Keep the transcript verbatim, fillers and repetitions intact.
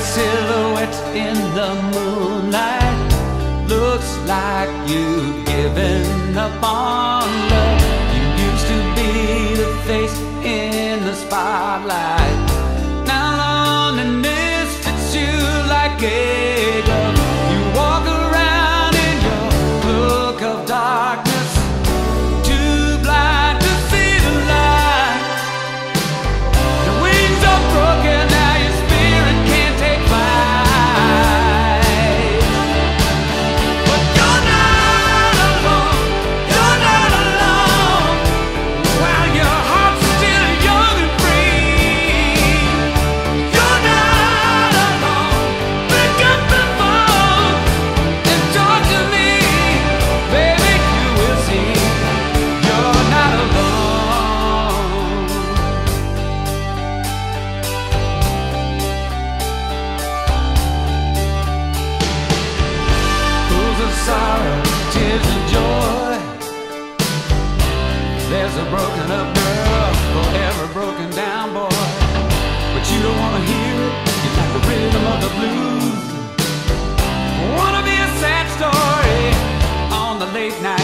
silhouette in the moonlight. Looks like you've given up on love. You used to be the face in the spotlight. Now loneliness fits you like a glove. You walk around in your cloak of darkness, too blind to see the light. Your wings are broken, now your spirit can't take flight. But you're not alone, you're not alone, while your heart's still young and free. You're not alone, pick up the phone and talk to me. Baby, you will see, you're not alone. Pools of sorrow, tears of joy. There's a broken up girl, forever broken down boy. But you don't wanna hear it, you like the rhythm of the blues. Wanna be a sad story on the late night